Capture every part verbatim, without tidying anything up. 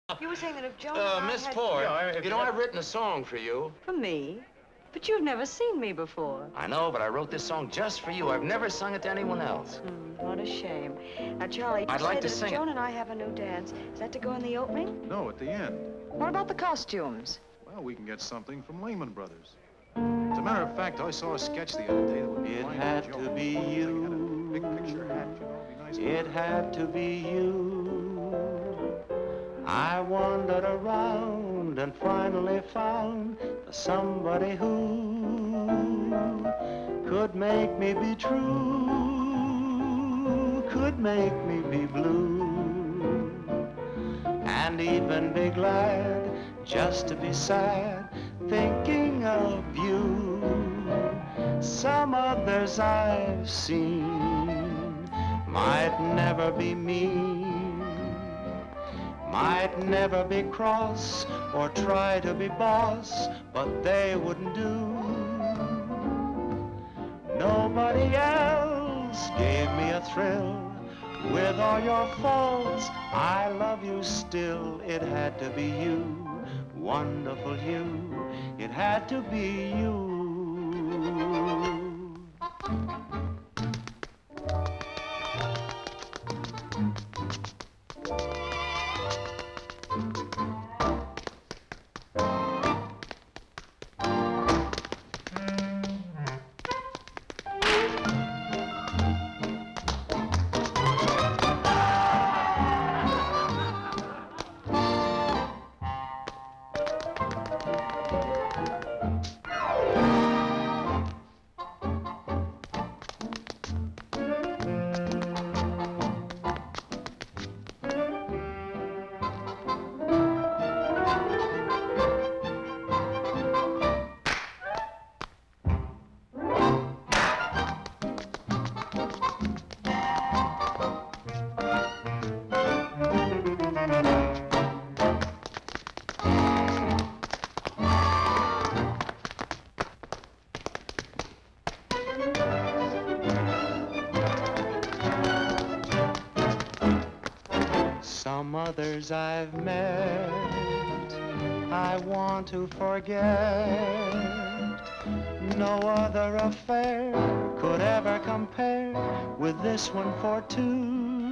You were saying that if Joan Uh, and I Miss had... Ford, Yeah, I- you know, I've written a song for you. For me? But you've never seen me before. I know, but I wrote this song just for you. I've never sung it to anyone else. Hmm, what a shame. Now, Charlie, you I'd say like to that if sing it. Joan and I have a new dance, is that to go in the opening? No, at the end. What about the costumes? Well, we can get something from Lehman Brothers. As a matter of fact, I saw a sketch the other day that would be It fine had for to Joan. be They had a you. big picture hat, you know, it'd be nice. It had to be you. I wandered around and finally found somebody who could make me be true, could make me be blue, and even be glad just to be sad, thinking of you. Some others I've seen might never be mean, might never be cross or try to be boss, but they wouldn't do. Nobody else gave me a thrill. With all your faults, I love you still. It had to be you, wonderful you. It had to be you. Some others I've met, I want to forget. No other affair could ever compare with this one for two.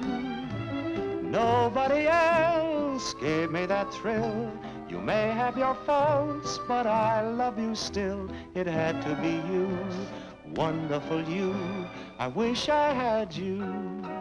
Nobody else gave me that thrill. You may have your faults, but I love you still. It had to be you, wonderful you. I wish I had you.